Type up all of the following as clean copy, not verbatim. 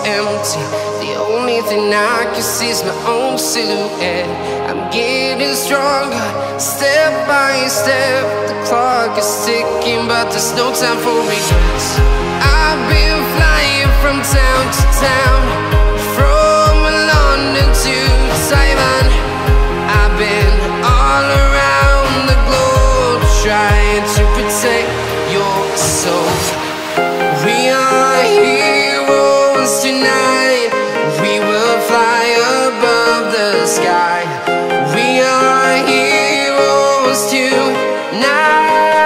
empty. The only thing I can see is my own silhouette. I'm getting stronger, step by step. The clock is ticking, but there's no time for regrets. I've been flying from town to town, from London to Taiwan. I've been all around the globe, trying to protect your soul. We are heroes tonight. We will fly above the sky. We are heroes tonight.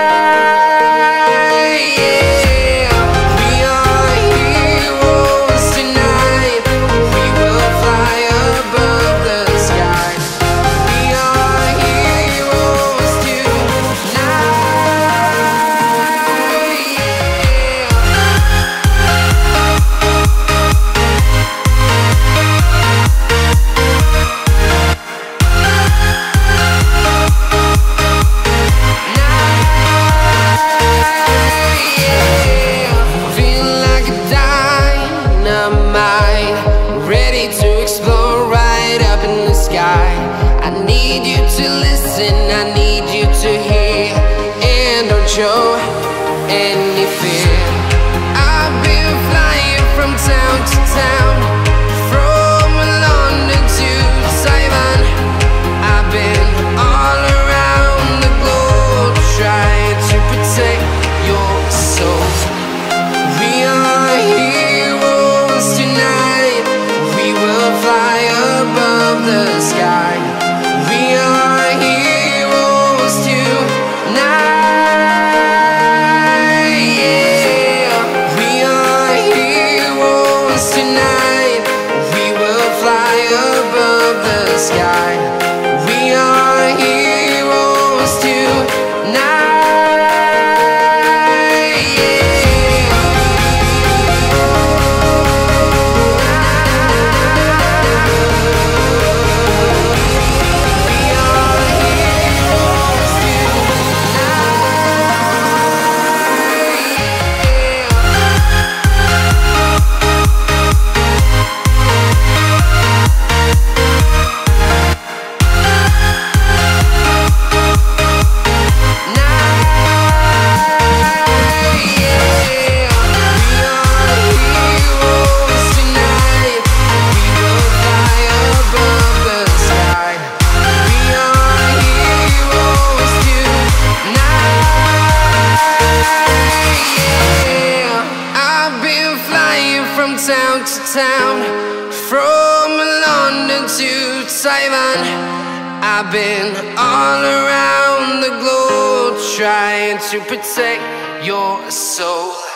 To explore right up in the sky. I need you to listen, I need you to hear, and don't show any fear. I've been flying from town to town, from London to Taiwan. I've been all around the globe, trying to protect your soul. We are heroes tonight. We will fly above the sky. We are heroes tonight. Yeah. We are heroes tonight. We will fly above the sky. We are heroes tonight. Town to town, from London to Taiwan. I've been all around the globe, trying to protect your soul.